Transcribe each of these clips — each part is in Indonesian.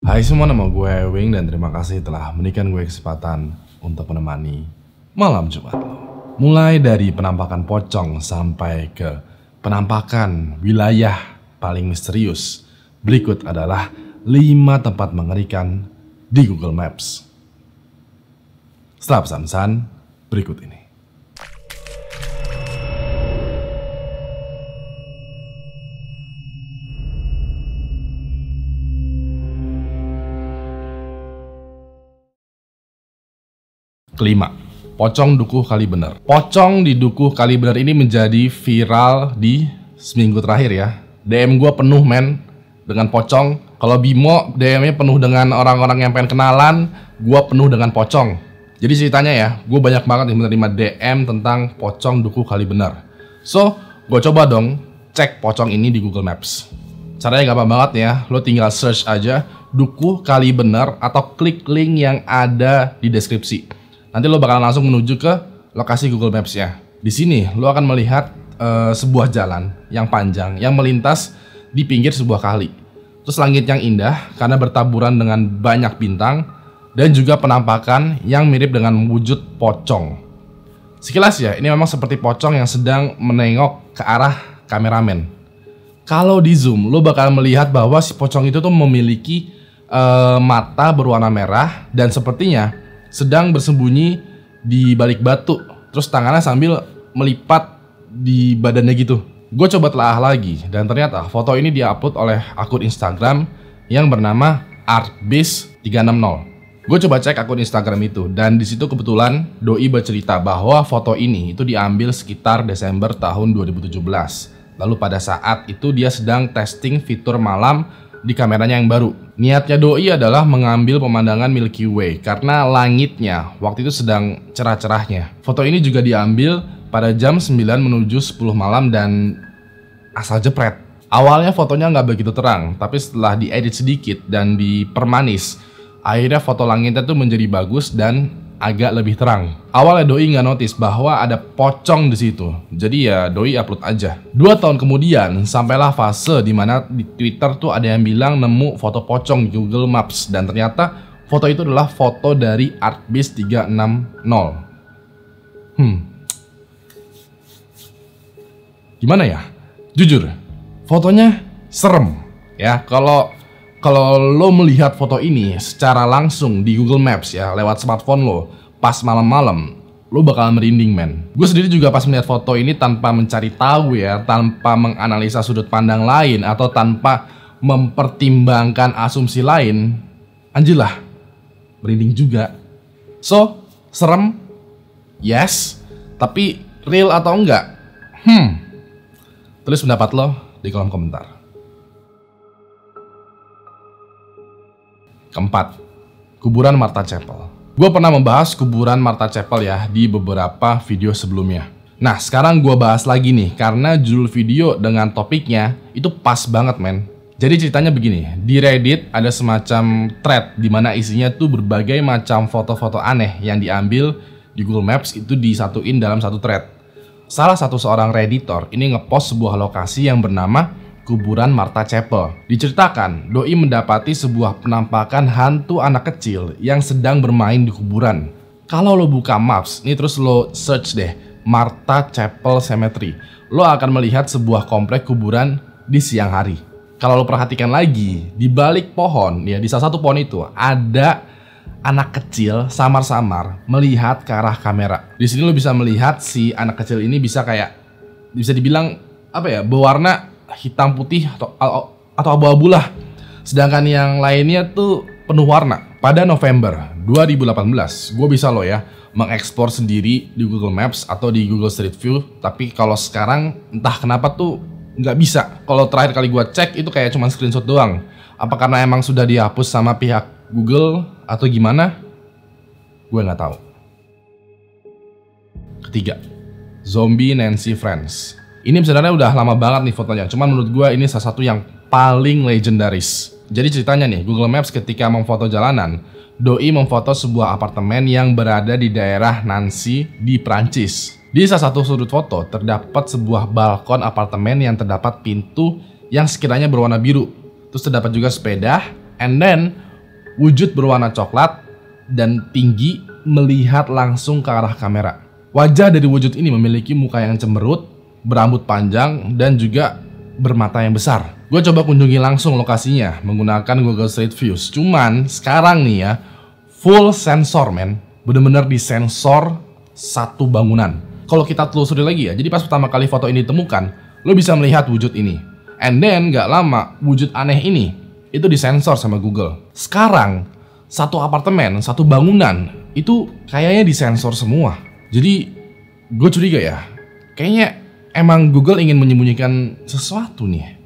Hai semua, nama gue Wing dan terima kasih telah memberikan gue kesempatan untuk menemani malam Jumat lo. Mulai dari penampakan pocong sampai ke penampakan wilayah paling misterius. Berikut adalah 5 tempat mengerikan di Google Maps. Setelah pesan-pesan berikut ini. Kelima, pocong Dukuh Kalibener. Pocong di Dukuh Kalibener ini menjadi viral di seminggu terakhir ya. DM gue penuh men dengan pocong. Kalau Bimo DM-nya penuh dengan orang-orang yang pengen kenalan, gue penuh dengan pocong. Jadi ceritanya ya, gue banyak banget yang menerima DM tentang pocong Dukuh Kalibener. So, gue coba dong cek pocong ini di Google Maps. Caranya gampang banget ya, lo tinggal search aja Dukuh Kalibener atau klik link yang ada di deskripsi. Nanti lo bakalan langsung menuju ke lokasi Google Maps ya. Di sini lo akan melihat sebuah jalan yang panjang yang melintas di pinggir sebuah kali. Terus langit yang indah karena bertaburan dengan banyak bintang dan juga penampakan yang mirip dengan wujud pocong. Sekilas ya, ini memang seperti pocong yang sedang menengok ke arah kameramen. Kalau di zoom, lo bakal melihat bahwa si pocong itu tuh memiliki mata berwarna merah dan sepertinya sedang bersembunyi di balik batu. Terus tangannya sambil melipat di badannya gitu. Gue coba telah lagi dan ternyata foto ini diupload oleh akun Instagram yang bernama artbeast360. Gue coba cek akun Instagram itu dan di situ kebetulan doi bercerita bahwa foto ini itu diambil sekitar Desember tahun 2017. Lalu pada saat itu dia sedang testing fitur malam di kameranya yang baru. Niatnya doi adalah mengambil pemandangan Milky Way karena langitnya waktu itu sedang cerah-cerahnya. Foto ini juga diambil pada jam 9 menuju 10 malam dan asal jepret. Awalnya fotonya nggak begitu terang, tapi setelah diedit sedikit dan dipermanis, akhirnya foto langitnya tuh menjadi bagus dan agak lebih terang. Awalnya doi nggak notice bahwa ada pocong di situ, jadi ya doi upload aja. 2 tahun kemudian sampailah fase dimana di Twitter tuh ada yang bilang nemu foto pocong di Google Maps dan ternyata foto itu adalah foto dari artbeast360. Gimana ya? Jujur, fotonya serem ya. Kalau lo melihat foto ini secara langsung di Google Maps ya, lewat smartphone lo, pas malam-malam, lo bakal merinding men. Gue sendiri juga pas melihat foto ini tanpa mencari tahu ya, tanpa menganalisa sudut pandang lain, atau tanpa mempertimbangkan asumsi lain, anjilah, merinding juga. So, serem? Yes. Tapi real atau enggak? Tulis pendapat lo di kolom komentar. Keempat, kuburan Martha Chapel. Gue pernah membahas kuburan Martha Chapel ya di beberapa video sebelumnya. Nah sekarang gue bahas lagi nih karena judul video dengan topiknya itu pas banget men. Jadi ceritanya begini, di Reddit ada semacam thread dimana isinya tuh berbagai macam foto-foto aneh yang diambil di Google Maps itu disatuin dalam satu thread. Salah satu seorang redditor ini ngepost sebuah lokasi yang bernama kuburan Martha Chapel. Diceritakan, doi mendapati sebuah penampakan hantu anak kecil yang sedang bermain di kuburan. Kalau lo buka maps, nih terus lo search deh Martha Chapel Cemetery, lo akan melihat sebuah komplek kuburan di siang hari. Kalau lo perhatikan lagi, di balik pohon, ya di salah satu pohon itu ada anak kecil samar-samar melihat ke arah kamera. Di sini lo bisa melihat si anak kecil ini bisa dibilang apa ya, berwarna hitam putih atau abu-abu lah. Sedangkan yang lainnya tuh penuh warna. Pada November 2018, gue bisa lo ya mengekspor sendiri di Google Maps atau di Google Street View. Tapi kalau sekarang entah kenapa tuh nggak bisa. Kalau terakhir kali gue cek itu kayak cuma screenshot doang. Apa karena emang sudah dihapus sama pihak Google atau gimana? Gue nggak tahu. Ketiga, Zombie Nancy Friends. Ini sebenarnya udah lama banget nih fotonya, cuman menurut gue ini salah satu yang paling legendaris. Jadi ceritanya nih, Google Maps ketika memfoto jalanan, doi memfoto sebuah apartemen yang berada di daerah Nancy di Prancis. Di salah satu sudut foto terdapat sebuah balkon apartemen yang terdapat pintu yang sekiranya berwarna biru. Terus terdapat juga sepeda, and then Wujud berwarna coklat dan tinggi melihat langsung ke arah kamera. Wajah dari wujud ini memiliki muka yang cemberut, berambut panjang, dan juga bermata yang besar. Gue coba kunjungi langsung lokasinya menggunakan Google Street Views. Cuman sekarang nih ya, full sensor men. Bener-bener disensor satu bangunan. Kalau kita telusuri lagi ya, jadi pas pertama kali foto ini ditemukan, lo bisa melihat wujud ini. And then gak lama, wujud aneh ini itu disensor sama Google. Sekarang, satu apartemen, satu bangunan, itu kayaknya disensor semua. Jadi, gue curiga ya, kayaknya emang Google ingin menyembunyikan sesuatu nih.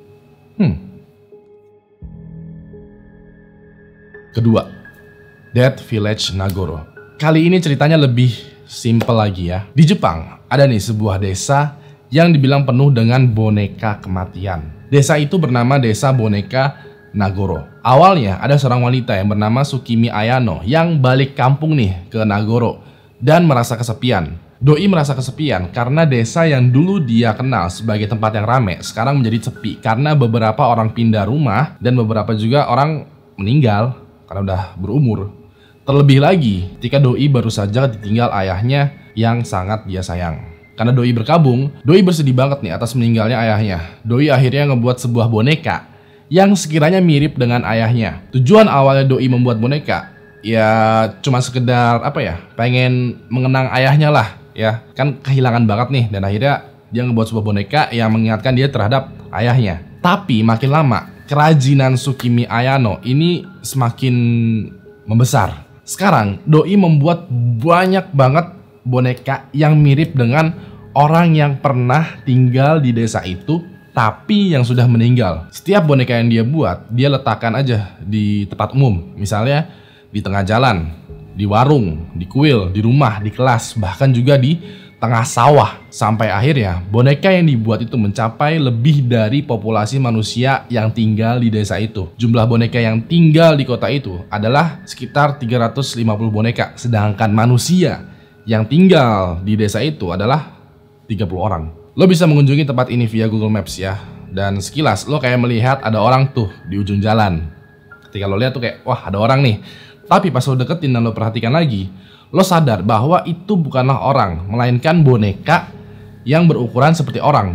Kedua, Dead Village Nagoro. Kali ini ceritanya lebih simple lagi ya. Di Jepang, ada nih sebuah desa yang dibilang penuh dengan boneka kematian. Desa itu bernama Desa Boneka Nagoro. Awalnya ada seorang wanita yang bernama Tsukimi Ayano yang balik kampung nih ke Nagoro dan merasa kesepian. Doi merasa kesepian karena desa yang dulu dia kenal sebagai tempat yang ramai sekarang menjadi sepi karena beberapa orang pindah rumah dan beberapa juga orang meninggal karena udah berumur. Terlebih lagi ketika Doi baru saja ditinggal ayahnya yang sangat dia sayang. Karena Doi berkabung, Doi bersedih banget nih atas meninggalnya ayahnya. Doi akhirnya ngebuat sebuah boneka yang sekiranya mirip dengan ayahnya. Tujuan awalnya Doi membuat boneka ya cuma sekedar pengen mengenang ayahnya lah ya, kan kehilangan banget nih, dan akhirnya dia ngebuat sebuah boneka yang mengingatkan dia terhadap ayahnya. Tapi makin lama kerajinan Tsukimi Ayano ini semakin membesar. Sekarang Doi membuat banyak banget boneka yang mirip dengan orang yang pernah tinggal di desa itu tapi yang sudah meninggal. Setiap boneka yang dia buat, dia letakkan aja di tempat umum, misalnya di tengah jalan, di warung, di kuil, di rumah, di kelas, bahkan juga di tengah sawah. Sampai akhirnya boneka yang dibuat itu mencapai lebih dari populasi manusia yang tinggal di desa itu. Jumlah boneka yang tinggal di kota itu adalah sekitar 350 boneka, sedangkan manusia yang tinggal di desa itu adalah 30 orang. Lo bisa mengunjungi tempat ini via Google Maps ya, dan sekilas lo kayak melihat ada orang tuh di ujung jalan. Ketika lo lihat tuh kayak, wah ada orang nih. Tapi pas lo deketin dan lo perhatikan lagi, lo sadar bahwa itu bukanlah orang, melainkan boneka yang berukuran seperti orang.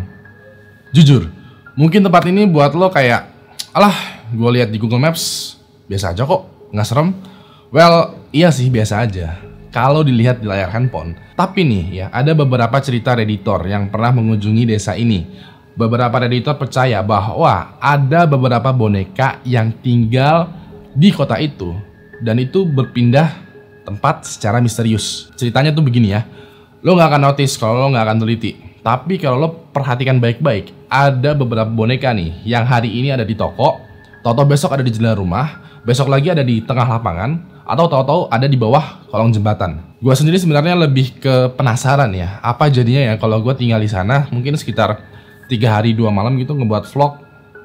Jujur, mungkin tempat ini buat lo kayak, alah, gue lihat di Google Maps, biasa aja kok, nggak serem. Well, iya sih biasa aja kalau dilihat di layar handphone. Tapi nih ya, ada beberapa cerita redditor yang pernah mengunjungi desa ini. Beberapa redditor percaya bahwa ada beberapa boneka yang tinggal di kota itu, dan itu berpindah tempat secara misterius. Ceritanya tuh begini ya, lo nggak akan notice kalau lo nggak akan teliti. Tapi kalau lo perhatikan baik-baik, ada beberapa boneka nih yang hari ini ada di toko, tahu-tahu besok ada di jendela rumah, besok lagi ada di tengah lapangan, atau tahu-tahu ada di bawah kolong jembatan. Gue sendiri sebenarnya lebih ke penasaran ya, apa jadinya ya kalau gue tinggal di sana, mungkin sekitar 3 hari 2 malam gitu, ngebuat vlog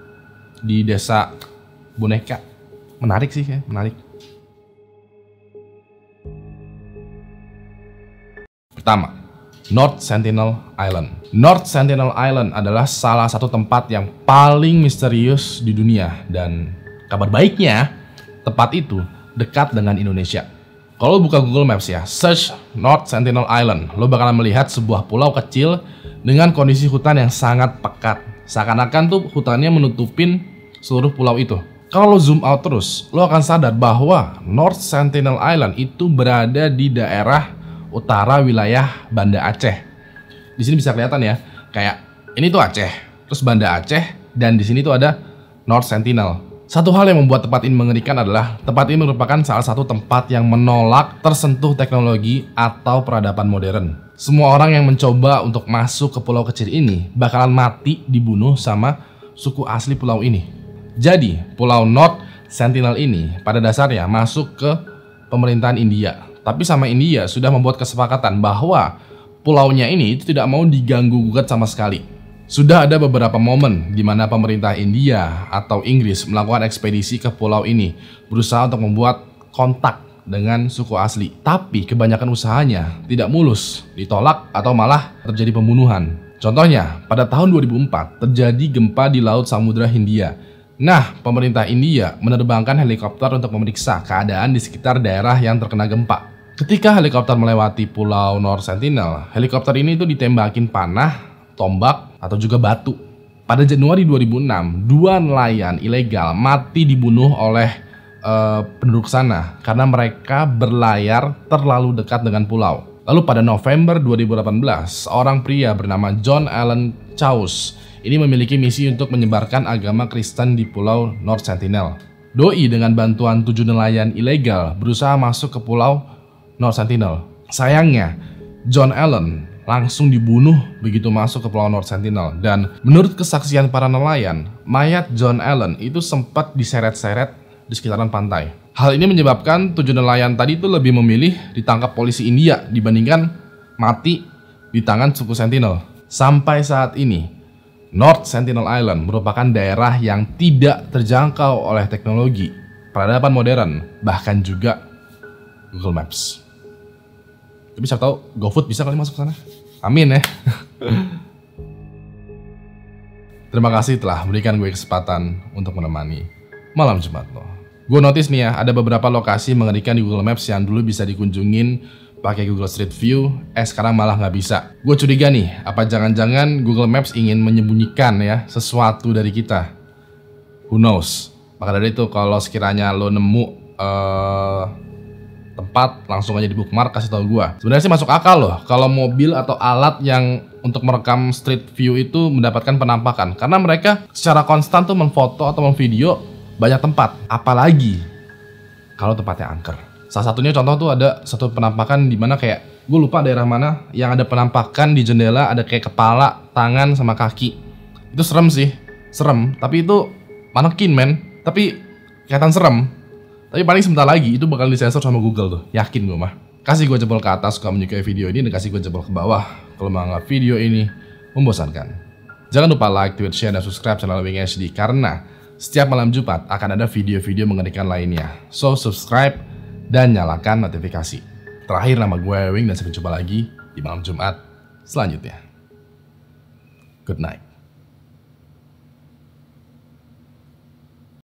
di desa boneka. Menarik sih ya, menarik. Pertama, North Sentinel Island. North Sentinel Island adalah salah satu tempat yang paling misterius di dunia, dan kabar baiknya tempat itu dekat dengan Indonesia. Kalau buka Google Maps ya, search North Sentinel Island, lo bakalan melihat sebuah pulau kecil dengan kondisi hutan yang sangat pekat. Seakan-akan tuh hutannya menutupin seluruh pulau itu. Kalau lo zoom out terus, lo akan sadar bahwa North Sentinel Island itu berada di daerah utara wilayah Banda Aceh. Di sini bisa kelihatan ya, kayak ini tuh Aceh, terus Banda Aceh, dan di sini tuh ada North Sentinel. Satu hal yang membuat tempat ini mengerikan adalah tempat ini merupakan salah satu tempat yang menolak tersentuh teknologi atau peradaban modern. Semua orang yang mencoba untuk masuk ke pulau kecil ini bakalan mati dibunuh sama suku asli pulau ini. Jadi, pulau North Sentinel ini pada dasarnya masuk ke pemerintahan India. Tapi sama India sudah membuat kesepakatan bahwa pulaunya ini itu tidak mau diganggu-gugat sama sekali. Sudah ada beberapa momen di mana pemerintah India atau Inggris melakukan ekspedisi ke pulau ini, berusaha untuk membuat kontak dengan suku asli. Tapi kebanyakan usahanya tidak mulus, ditolak atau malah terjadi pembunuhan. Contohnya, pada tahun 2004 terjadi gempa di Laut Samudra Hindia. Nah, pemerintah India menerbangkan helikopter untuk memeriksa keadaan di sekitar daerah yang terkena gempa. Ketika helikopter melewati pulau North Sentinel, helikopter ini ditembakin panah, tombak, atau juga batu. Pada Januari 2006, 2 nelayan ilegal mati dibunuh oleh penduduk sana karena mereka berlayar terlalu dekat dengan pulau. Lalu pada November 2018, seorang pria bernama John Allen Chaus ini memiliki misi untuk menyebarkan agama Kristen di pulau North Sentinel. Doi dengan bantuan 7 nelayan ilegal berusaha masuk ke pulau North Sentinel. Sayangnya, John Allen langsung dibunuh begitu masuk ke pulau North Sentinel. Dan menurut kesaksian para nelayan, mayat John Allen itu sempat diseret-seret di sekitaran pantai. Hal ini menyebabkan 7 nelayan tadi itu lebih memilih ditangkap polisi India dibandingkan mati di tangan suku Sentinel. Sampai saat ini, North Sentinel Island merupakan daerah yang tidak terjangkau oleh teknologi, peradaban modern, bahkan juga Google Maps. Tapi siapa tahu GoFood bisa kali masuk ke sana. Amin ya. Terima kasih telah memberikan gue kesempatan untuk menemani malam Jumat lo. Gue notice nih ya, ada beberapa lokasi mengerikan di Google Maps yang dulu bisa dikunjungin pakai Google Street View, sekarang malah nggak bisa. Gue curiga nih, apa jangan-jangan Google Maps ingin menyembunyikan ya sesuatu dari kita? Who knows? Maka dari itu, kalau sekiranya lo nemu tempat, langsung aja di bookmark, kasih tau gue. Sebenarnya sih masuk akal loh, kalau mobil atau alat yang untuk merekam Street View itu mendapatkan penampakan, karena mereka secara konstan tuh memfoto atau memvideo banyak tempat, apalagi kalau tempatnya angker. Salah satunya contoh tuh ada satu penampakan di mana kayak gue lupa daerah mana yang ada penampakan di jendela ada kayak kepala, tangan sama kaki. Itu serem sih, serem. Tapi itu manekin men, tapi kelihatan serem. Tapi paling sebentar lagi itu bakal disensor sama Google tuh, yakin gue mah. Kasih gue jempol ke atas kalau menyukai video ini dan kasih gue jempol ke bawah kalau menganggap video ini membosankan. Jangan lupa like, tweet, share, dan subscribe channel Wing HD karena setiap malam Jumat akan ada video-video mengerikan lainnya. So subscribe dan nyalakan notifikasi. Terakhir, nama gue Wing dan sampai jumpa lagi di malam Jumat selanjutnya. Good night.